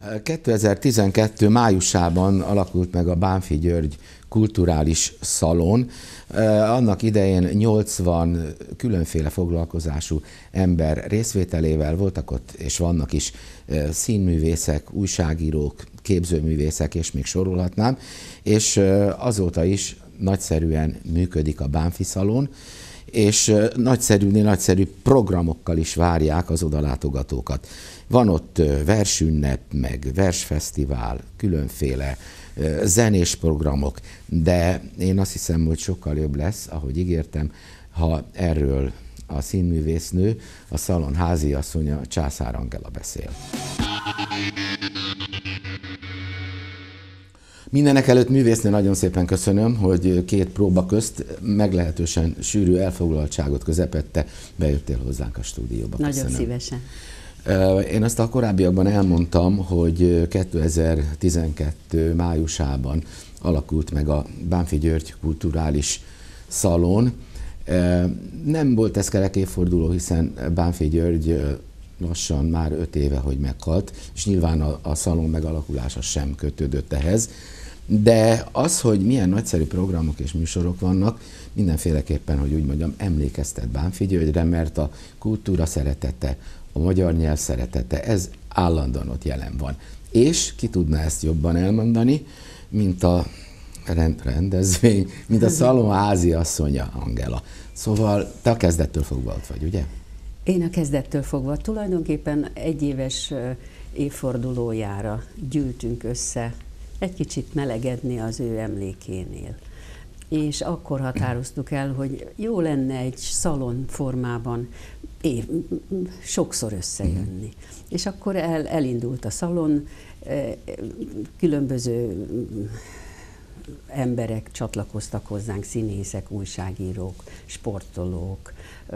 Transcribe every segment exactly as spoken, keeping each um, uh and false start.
kétezer-tizenkettő májusában alakult meg a Bánffy György kulturális szalon. Annak idején nyolcvan különféle foglalkozású ember részvételével voltak ott, és vannak is színművészek, újságírók, képzőművészek, és még sorolhatnám, és azóta is nagyszerűen működik a Bánffy szalon, és nagyszerűnél nagyszerű programokkal is várják az odalátogatókat. Van ott versünnep, meg versfesztivál, különféle zenés programok, de én azt hiszem, hogy sokkal jobb lesz, ahogy ígértem, ha erről a színművésznő, a szalon háziasszonya, Császár Angela beszél. Mindenek előtt, művésznő, nagyon szépen köszönöm, hogy két próba közt meglehetősen sűrű elfoglaltságot közepette bejöttél hozzánk a stúdióba. Nagyon köszönöm. Szívesen. Én azt a korábbiakban elmondtam, hogy kétezer-tizenkettő májusában alakult meg a Bánffy György kulturális szalon. Nem volt ez kerek évforduló, hiszen Bánffy György lassan már öt éve, hogy meghalt, és nyilván a, a szalon megalakulása sem kötődött ehhez. De az, hogy milyen nagyszerű programok és műsorok vannak, mindenféleképpen, hogy úgy mondjam, emlékeztet Bánffy Györgyre, mert a kultúra szeretete, a magyar nyelv szeretete, ez állandóan ott jelen van. És ki tudna ezt jobban elmondani, mint a rend, rendezvény, mint a szalon háziasszonya, Angela. Szóval te a kezdettől fogva ott vagy, ugye? Én a kezdettől fogva tulajdonképpen egyéves évfordulójára gyűltünk össze egy kicsit melegedni az ő emlékénél. És akkor határoztuk el, hogy jó lenne egy szalon formában év, sokszor összejönni. Mm. És akkor el, elindult a szalon, különböző emberek csatlakoztak hozzánk, színészek, újságírók, sportolók,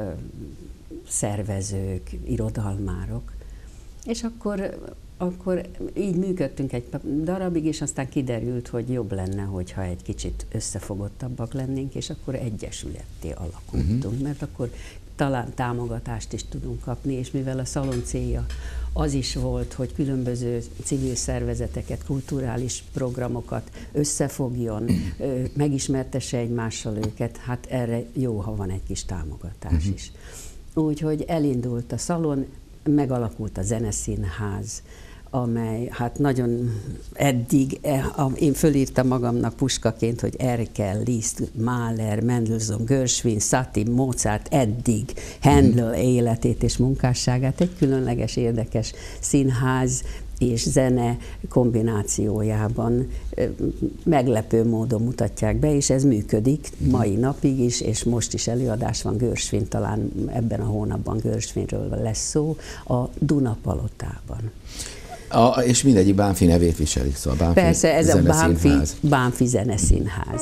szervezők, irodalmárok. És akkor, akkor így működtünk egy darabig, és aztán kiderült, hogy jobb lenne, hogyha egy kicsit összefogottabbak lennénk, és akkor egyesületté alakultunk, uh-huh. mert akkor talán támogatást is tudunk kapni, és mivel a szalon célja az is volt, hogy különböző civil szervezeteket, kulturális programokat összefogjon, megismertesse egymással őket, hát erre jó, ha van egy kis támogatás uh-huh. is. Úgyhogy elindult a szalon, megalakult a Zeneszínház, amely hát nagyon eddig, én fölírtam magamnak puskaként, hogy Erkel, Liszt, Mahler, Mendelssohn, Gershwin, Satie, Mozart, eddig Handel életét és munkásságát egy különleges, érdekes színház és zene kombinációjában meglepő módon mutatják be, és ez működik mai napig is, és most is előadás van Gershwin, talán ebben a hónapban Gershwinről lesz szó, a Duna Palotában. A, és mindegyik Bánffy nevét viselik, szóval Bánffy Persze, ez a Bánffy, Bánffy Zeneszínház.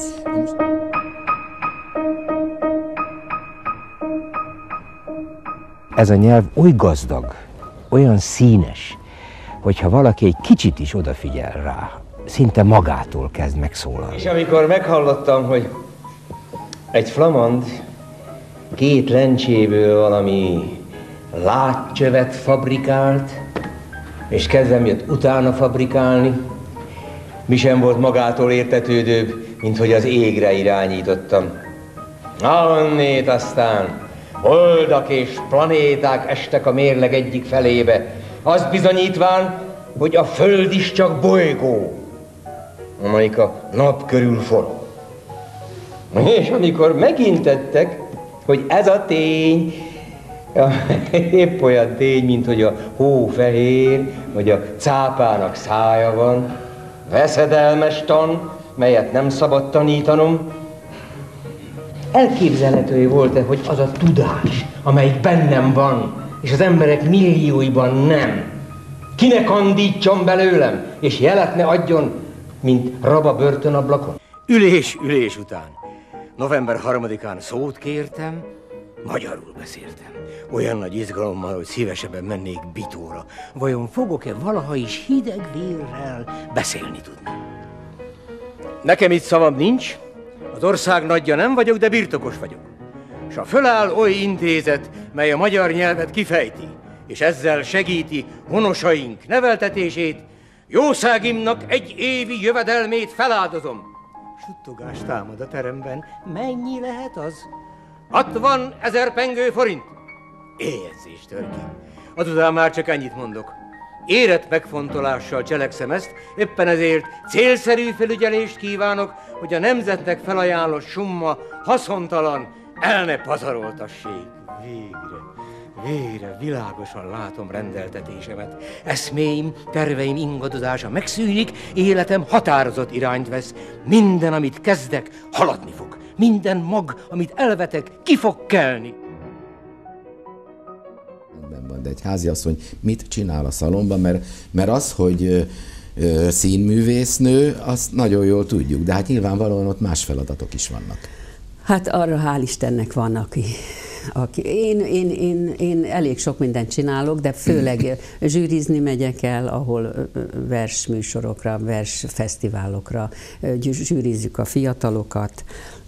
Ez a nyelv oly gazdag, olyan színes, hogyha valaki egy kicsit is odafigyel rá, szinte magától kezd megszólalni. És amikor meghallottam, hogy egy flamand két lencséből valami látcsövet fabrikált, és kedvem jött utána fabrikálni, mi sem volt magától értetődőbb, mint hogy az égre irányítottam. Annét aztán holdak és planéták estek a mérleg egyik felébe, azt bizonyítván, hogy a Föld is csak bolygó, amelyik a nap körül forog. És amikor megintettek, hogy ez a tény, épp olyan tény, mint hogy a hó fehér, vagy a cápának szája van, veszedelmes tan, melyet nem szabad tanítanom. Elképzelhető volt-e, hogy az a tudás, amelyik bennem van, és az emberek millióiban nem, kinek kandítson belőlem, és jelet ne adjon, mint rab a börtönablakon? Ülés, ülés után. november harmadikán szót kértem, magyarul beszéltem. Olyan nagy izgalommal, hogy szívesebben mennék Bitóra. Vajon fogok-e valaha is hideg vérrel beszélni tudni? Nekem itt szavam nincs, az ország nagyja nem vagyok, de birtokos vagyok. S ha föláll oly intézet, mely a magyar nyelvet kifejti, és ezzel segíti honosaink neveltetését, Jószágimnak egy évi jövedelmét feláldozom. Suttogás támad a teremben. Mennyi lehet az? hatvan ezer pengő forint. Éjjegyzés, Törki. Azután már csak ennyit mondok. Érett megfontolással cselekszem ezt, éppen ezért célszerű felügyelést kívánok, hogy a nemzetnek felajánlott summa haszontalan, el ne pazaroltassék. Végre, végre világosan látom rendeltetésemet. Eszméim, terveim ingadozása megszűnik, életem határozott irányt vesz. Minden, amit kezdek, haladni fog. Minden mag, amit elvetek, ki fog kelni. De egy háziasszony mit csinál a szalonban, mert, mert az, hogy ö, színművésznő, azt nagyon jól tudjuk, de hát nyilvánvalóan ott más feladatok is vannak. Hát arra hál' Istennek van, aki... aki én, én, én, én elég sok mindent csinálok, de főleg zsűrizni megyek el, ahol versműsorokra, versfesztiválokra zsűrizzük a fiatalokat,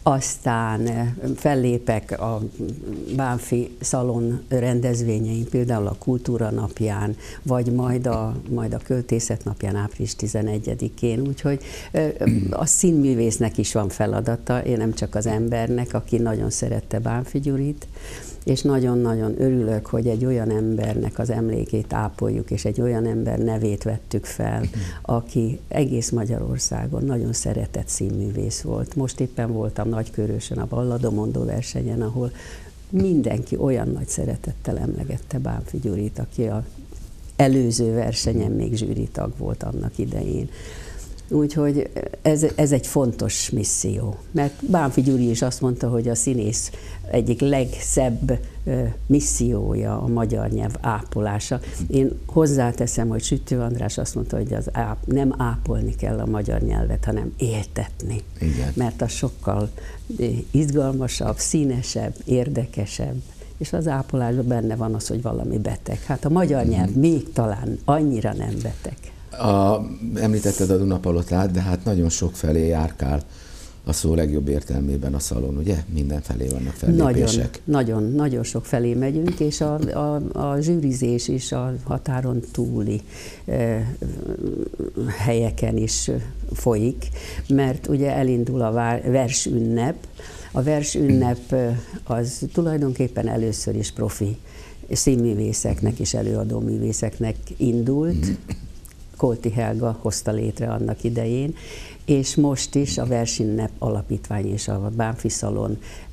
aztán fellépek a Bánffy Szalon rendezvényein, például a Kultúra napján, vagy majd a, majd a Költészet napján, április tizenegyedikén, úgyhogy a színművésznek is van feladata, én nem csak az embernek, aki nagyon szerette Bánffy Gyurit, és nagyon-nagyon örülök, hogy egy olyan embernek az emlékét ápoljuk, és egy olyan ember nevét vettük fel, aki egész Magyarországon nagyon szeretett színművész volt. Most éppen voltam Nagykörösön a Balladomondó versenyen, ahol mindenki olyan nagy szeretettel emlegette Bánffy Gyurit, aki az előző versenyen még zsűritag volt annak idején. Úgyhogy ez, ez egy fontos misszió, mert Bánffy Gyuri is azt mondta, hogy a színész egyik legszebb missziója a magyar nyelv ápolása. Én hozzáteszem, hogy Sütő András azt mondta, hogy az áp, nem ápolni kell a magyar nyelvet, hanem éltetni. Igen. Mert az sokkal izgalmasabb, színesebb, érdekesebb, és az ápolásban benne van az, hogy valami beteg. Hát a magyar nyelv mm. még talán annyira nem beteg. A, említetted a Dunapalotát, de hát nagyon sok felé járkál a szó legjobb értelmében a szalon, ugye? Mindenfelé vannak fellépések. Nagyon, nagyon, nagyon sok felé megyünk, és a, a, a zsűrizés is a határon túli eh, helyeken is folyik, mert ugye elindul a versünnep. A versünnep az tulajdonképpen először is profi színművészeknek és előadó művészeknek indult. Kolti Helga hozta létre annak idején, és most is a Versünnep Alapítvány és a Bánffy Szalon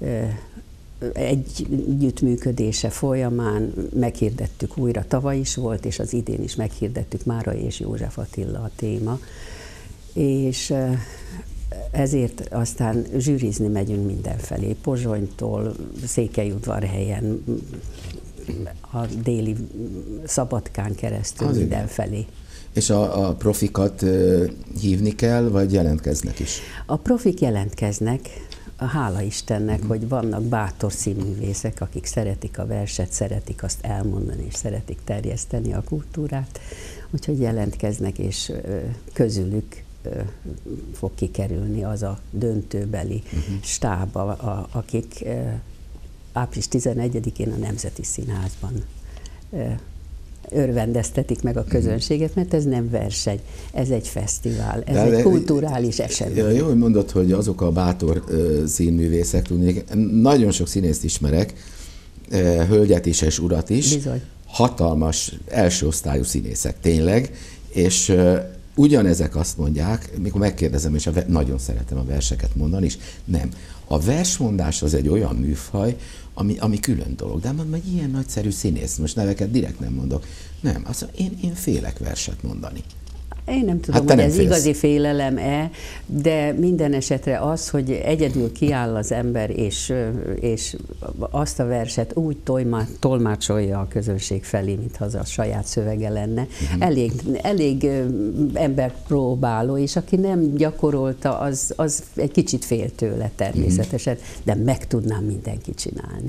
együttműködése folyamán meghirdettük újra, tavaly is volt, és az idén is meghirdettük, Mára és József Attila a téma, és ezért aztán zsűrizni megyünk mindenfelé, Pozsonytól, Székelyudvarhelyen, a déli Szabadkán keresztül az mindenfelé. Igen. És a, a profikat uh, hívni kell, vagy jelentkeznek is? A profik jelentkeznek, hála Istennek, uh-huh. hogy vannak bátor színművészek, akik szeretik a verset, szeretik azt elmondani, és szeretik terjeszteni a kultúrát, úgyhogy jelentkeznek, és uh, közülük uh, fog kikerülni az a döntőbeli uh-huh. stáb, a, a, akik uh, április tizenegyedikén a Nemzeti Színházban uh, örvendeztetik meg a közönséget, mert ez nem verseny, ez egy fesztivál, ez de, egy de, kulturális esemény. Jól mondod, hogy azok a bátor uh, színművészek, tudnék, nagyon sok színészt ismerek, uh, hölgyet is és urat is, bizony. Hatalmas első osztályú színészek, tényleg, és uh, ugyanezek azt mondják, mikor megkérdezem, és a, nagyon szeretem a verseket mondani is, nem. A versmondás az egy olyan műfaj, ami, ami külön dolog. De mondom, hogy ilyen nagyszerű színész, most neveket direkt nem mondok. Nem, azt mondom, én, én félek verset mondani. Én nem tudom, hát hogy ez félsz. Igazi félelem-e, de minden esetre az, hogy egyedül kiáll az ember, és, és azt a verset úgy tolmá, tolmácsolja a közönség felé, mintha az a saját szövege lenne. Uh-huh. Elég, elég emberpróbáló, és aki nem gyakorolta, az, az egy kicsit fél tőle természetesen, uh-huh. de meg tudnám mindenki csinálni.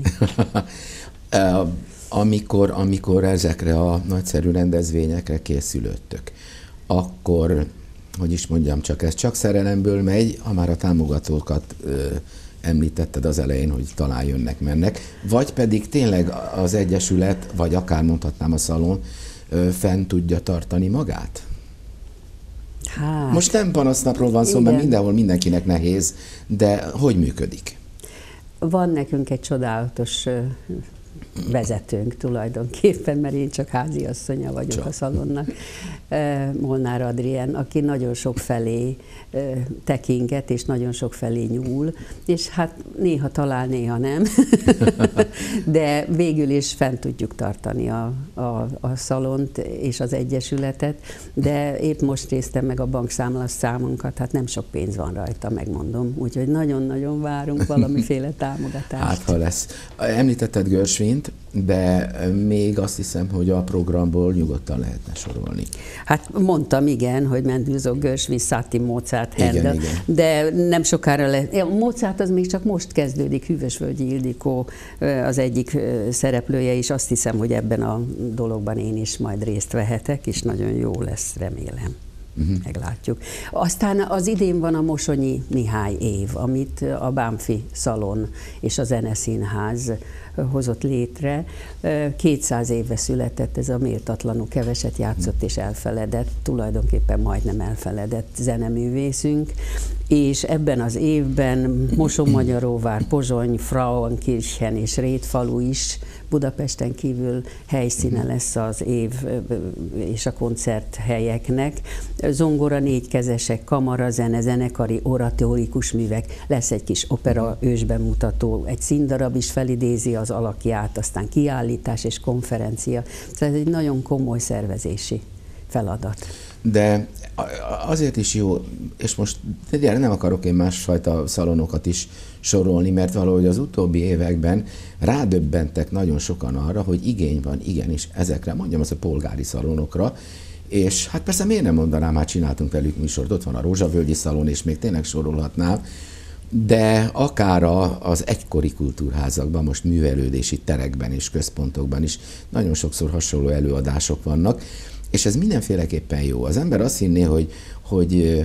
amikor, amikor ezekre a nagyszerű rendezvényekre készülöttök, akkor, hogy is mondjam, csak ez csak szerelemből megy, ha már a támogatókat ö, említetted az elején, hogy talán jönnek, mennek, vagy pedig tényleg az Egyesület, vagy akár mondhatnám a Szalon, ö, fenn tudja tartani magát? Hát, most nem panasznapról van szó, mert mindenhol mindenkinek nehéz, de hogy működik? Van nekünk egy csodálatos vezetőnk tulajdonképpen, mert én csak háziasszonya vagyok csak. a szalonnak, Molnár Adrien, aki nagyon sok felé tekinget, és nagyon sok felé nyúl, és hát néha talál, néha nem, de végül is fent tudjuk tartani a, a, a szalont és az egyesületet, de épp most néztem meg a bankszámla számunkat, hát nem sok pénz van rajta, megmondom, úgyhogy nagyon-nagyon várunk valamiféle támogatást. Hát, ha lesz. Említetted Görsvint, de még azt hiszem, hogy a programból nyugodtan lehetne sorolni. Hát mondtam, igen, hogy Mendelssohn, Görsvin, Satie, Mozart, Handel, de nem sokára lesz. Mozart az még csak most kezdődik, Hűvösvölgyi Ildikó az egyik szereplője, és azt hiszem, hogy ebben a dologban én is majd részt vehetek, és nagyon jó lesz, remélem. Uh-huh. Meglátjuk. Aztán az idén van a Mosonyi Mihály év, amit a Bánffy Szalon és a Zeneszínház hozott létre. kétszáz éve született ez a méltatlanul keveset játszott és elfeledett, tulajdonképpen majdnem elfeledett zeneművészünk, és ebben az évben Mosonmagyaróvár, Pozsony, Frauenkirchen és Rétfalu is Budapesten kívül helyszíne lesz az év és a koncerthelyeknek. Zongora, négykezesek, kamarazene, zenekari, oratórikus művek, lesz egy kis opera ősbemutató, egy színdarab is felidézi az alakját, aztán kiállítás és konferencia. Tehát ez egy nagyon komoly szervezési feladat. De azért is jó, és most nem akarok én másfajta szalonokat is sorolni, mert valahogy az utóbbi években rádöbbentek nagyon sokan arra, hogy igény van igenis ezekre, mondjam azt a polgári szalonokra, és hát persze miért nem mondanám, hát csináltunk velük műsort, ott van a Rózsavölgyi Szalon, és még tényleg sorolhatnám, de akár az egykori kultúrházakban, most művelődési terekben és központokban is nagyon sokszor hasonló előadások vannak, és ez mindenféleképpen jó. Az ember azt hinné, hogy, hogy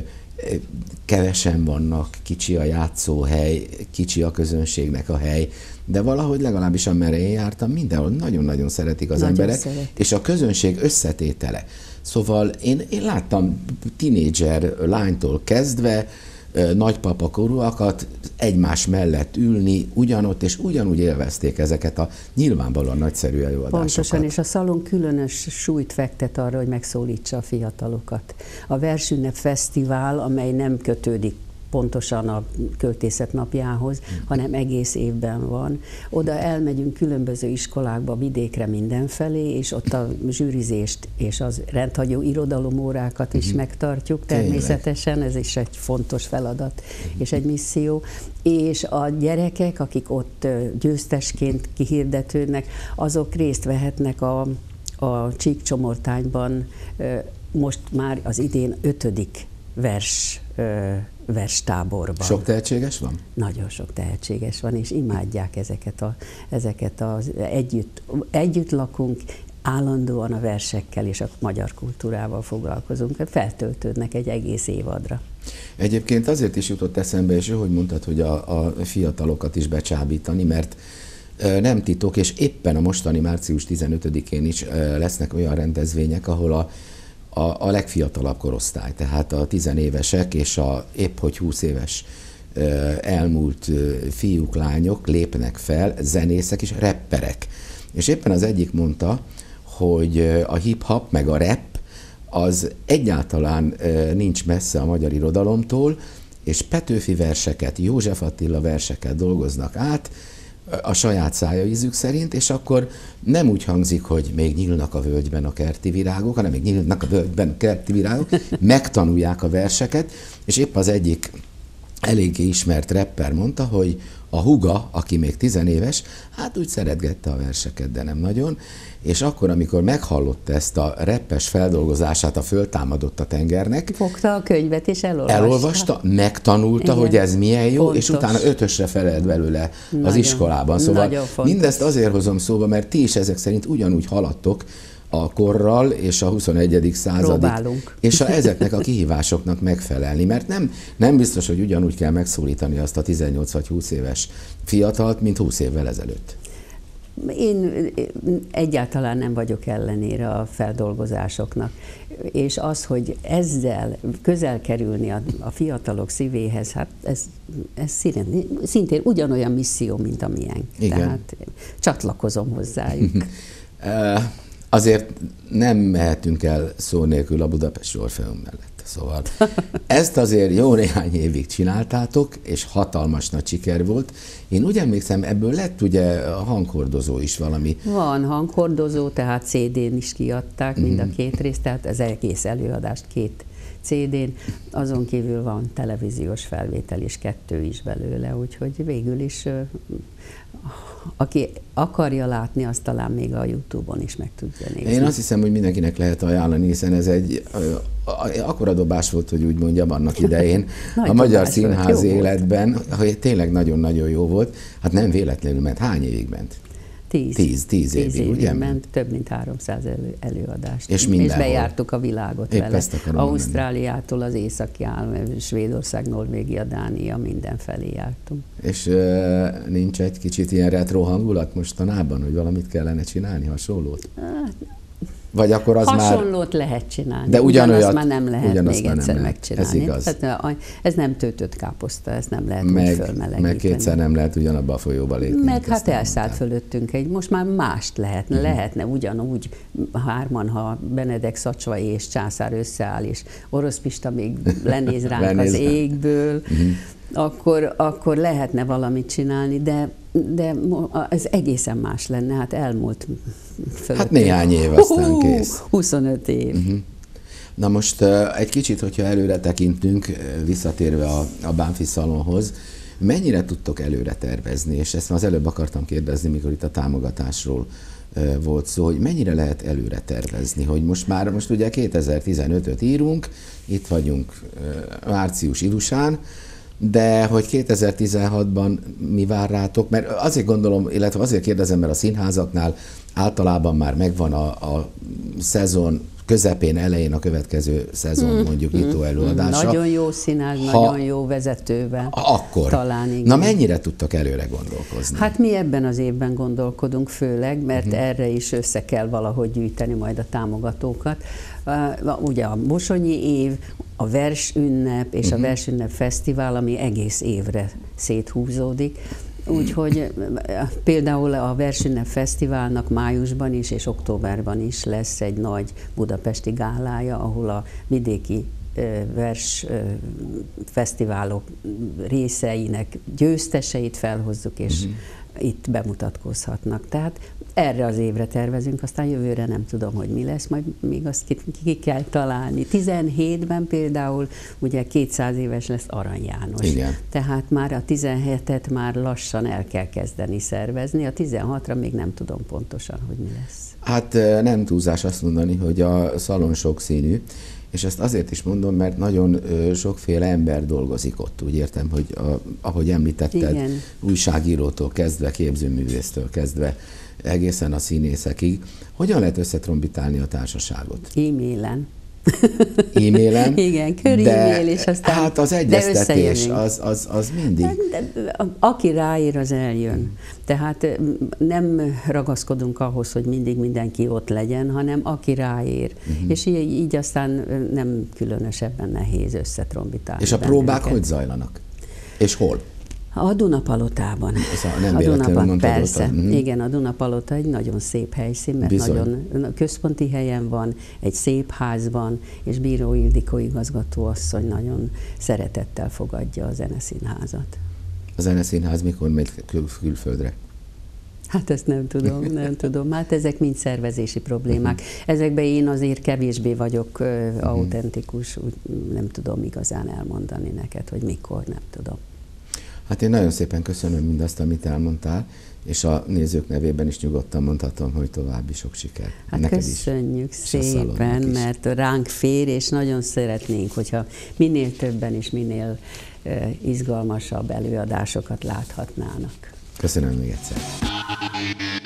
kevesen vannak, kicsi a játszóhely, kicsi a közönségnek a hely, de valahogy legalábbis amerre én jártam, mindenhol nagyon-nagyon szeretik az nagyon emberek, szeret. És a közönség összetétele. Szóval én, én láttam tinédzser lánytól kezdve, nagypapa korúakat egymás mellett ülni ugyanott, és ugyanúgy élvezték ezeket a nyilvánvalóan nagyszerű előadásokat. Pontosan, és a szalon különös súlyt fektet arra, hogy megszólítsa a fiatalokat. A Versünnep Fesztivál, amely nem kötődik pontosan a költészet napjához, hanem egész évben van. Oda elmegyünk különböző iskolákba, vidékre, mindenfelé, és ott a zsűrizést és az rendhagyó irodalomórákat is uh-huh. megtartjuk természetesen, ez is egy fontos feladat uh-huh. és egy misszió. És a gyerekek, akik ott győztesként kihirdetődnek, azok részt vehetnek a, a Csíkcsomortányban, most már az idén ötödik vers verstáborban. Sok tehetséges van? Nagyon sok tehetséges van, és imádják ezeket a, ezeket az együtt, együtt lakunk, állandóan a versekkel és a magyar kultúrával foglalkozunk, feltöltődnek egy egész évadra. Egyébként azért is jutott eszembe, és jó, hogy mondtad, hogy a, a fiatalokat is becsábítani, mert nem titok, és éppen a mostani március tizenötödikén is lesznek olyan rendezvények, ahol a A, a legfiatalabb korosztály, tehát a tizenévesek és a épp hogy húsz éves elmúlt fiúk, lányok lépnek fel, zenészek és rapperek. És éppen az egyik mondta, hogy a hip-hop meg a rap az egyáltalán nincs messze a magyar irodalomtól, és Petőfi verseket, József Attila verseket dolgoznak át, a saját szájaízük szerint, és akkor nem úgy hangzik, hogy még nyílnak a völgyben a kerti virágok, hanem még nyílnak a völgyben a kerti virágok, megtanulják a verseket, és épp az egyik eléggé ismert rapper mondta, hogy a húga, aki még tizenéves, hát úgy szeretgette a verseket, de nem nagyon, és akkor, amikor meghallotta ezt a rappes feldolgozását, a Föltámadott a tengernek, fogta a könyvet és elolvasta. Elolvasta, megtanulta, igen, hogy ez milyen jó, pontos. És utána ötösre felelt belőle nagyon, az iskolában. Szóval mindezt azért hozom szóba, mert ti is ezek szerint ugyanúgy haladtok a korral és a huszonegyedik századig, próbálunk. És a, ezeknek a kihívásoknak megfelelni, mert nem, nem biztos, hogy ugyanúgy kell megszólítani azt a tizennyolc vagy húsz éves fiatalt, mint húsz évvel ezelőtt. Én egyáltalán nem vagyok ellenére a feldolgozásoknak, és az, hogy ezzel közel kerülni a, a fiatalok szívéhez, hát ez, ez szintén, szintén ugyanolyan misszió, mint a miénk. Igen. Tehát csatlakozom hozzájuk. Azért nem mehetünk el szó nélkül a Budapesti Orfeum mellett. Szóval ezt azért jó néhány évig csináltátok, és hatalmas nagy siker volt. Én úgy emlékszem, ebből lett ugye a hanghordozó is valami. Van hanghordozó, tehát cé dén is kiadták mind a két részt, tehát az egész előadást két cé dén. Azon kívül van televíziós felvétel is, kettő is belőle, úgyhogy végül is aki akarja látni, azt talán még a YouTube-on is meg tudja nézni. Én azt hiszem, hogy mindenkinek lehet ajánlani, hiszen ez egy akkora dobás volt, hogy úgy mondjam, annak idején a magyar színház életben, hogy tényleg nagyon-nagyon jó volt. Hát nem véletlenül ment. Hány évig ment? Tíz. Tíz, tíz évig, évig ugye? Ment, több mint háromszáz elő, előadást. És, és bejártuk a világot Épp vele. Ausztráliától az északi állam, Svédország, Norvégia, Dánia, mindenfelé jártunk. És uh, nincs egy kicsit ilyen retro hangulat mostanában, hogy valamit kellene csinálni, hasonlót? Hát, vagy akkor az hasonlót már... lehet csinálni, de ugyanolyat, már nem lehet még már egyszer nem megcsinálni. Ez igaz. Tehát, ez nem töltött káposzta, ezt nem lehet meg, úgy fölmelegíteni. Meg kétszer nem lehet ugyanabba a folyóba lépni. Meg hát elszállt fölöttünk egy, most már mást lehetne, uh-huh. lehetne ugyanúgy hárman, ha Benedek Szacsvai és Császár összeáll, és Orosz Pista még lenéz ránk lenéz az égből, uh-huh. akkor, akkor lehetne valamit csinálni, de de ez egészen más lenne, hát elmúlt fölött. Hát néhány év, aztán uh, kész. huszonöt év. Uh-huh. Na most uh, egy kicsit, hogyha előre tekintünk, visszatérve a, a Bánffy Szalonhoz, mennyire tudtok előre tervezni, és ezt már az előbb akartam kérdezni, mikor itt a támogatásról uh, volt szó, hogy mennyire lehet előre tervezni, hogy most már, most ugye kétezer-tizenötöt írunk, itt vagyunk uh, március ilusán, de hogy kétezer-tizenhatban mi vár rátok? Mert azért gondolom, illetve azért kérdezem, mert a színházaknál általában már megvan a, a szezon közepén, elején a következő szezon mm, mondjuk nyitó mm, előadása. Nagyon jó színház, ha, nagyon jó vezetővel. Akkor. Talán igen. Na mennyire tudtok előre gondolkozni? Hát mi ebben az évben gondolkodunk főleg, mert uh-huh. erre is össze kell valahogy gyűjteni majd a támogatókat. Uh, ugye a Mosonyi év, a versünnep és uh-huh. a versünnep fesztivál, ami egész évre széthúzódik. Úgyhogy például a Versünnep Fesztiválnak májusban is és októberben is lesz egy nagy budapesti gálája, ahol a vidéki vers fesztiválok részeinek győzteseit felhozzuk, és uh-huh. itt bemutatkozhatnak. Tehát erre az évre tervezünk, aztán jövőre nem tudom, hogy mi lesz, majd még azt ki, ki kell találni. tizenhétben például ugye kétszáz éves lesz Arany János. Igen. Tehát már a tizenhetet már lassan el kell kezdeni szervezni, a tizenhatra még nem tudom pontosan, hogy mi lesz. Hát nem túlzás azt mondani, hogy a szalon sokszínű, és ezt azért is mondom, mert nagyon sokféle ember dolgozik ott. Úgy értem, hogy a, ahogy említetted, igen. újságírótól kezdve, képzőművésztől kezdve, egészen a színészekig. Hogyan lehet összetrombitálni a társaságot? E-mailen. E-mailen? Igen, kör-e-mail, és aztán hát az egyeztetés, az, az, az mindig. De, de, aki ráír, az eljön. Tehát nem ragaszkodunk ahhoz, hogy mindig mindenki ott legyen, hanem aki ráír. Uh-huh. És így, így aztán nem különösebben nehéz összetrombitálni. És a próbák hogy zajlanak? És hol? A Dunapalotában. A, nem a Dunapalota, persze. Uh-huh. Igen, a Dunapalota egy nagyon szép helyszín, mert Bizony. nagyon központi helyen van, egy szép házban, és Bíró Ildikó igazgatóasszony nagyon szeretettel fogadja a Zeneszínházat. A Zeneszínház mikor megy kül- külföldre? Hát ezt nem tudom, nem tudom. Hát ezek mind szervezési problémák. Ezekben én azért kevésbé vagyok uh, autentikus, úgy nem tudom igazán elmondani neked, hogy mikor, nem tudom. Hát én nagyon szépen köszönöm mindazt, amit elmondtál, és a nézők nevében is nyugodtan mondhatom, hogy további sok sikert. Hát neked köszönjük is, szépen, mert ránk fér, és nagyon szeretnénk, hogyha minél többen és minél uh, izgalmasabb előadásokat láthatnának. Köszönöm még egyszer.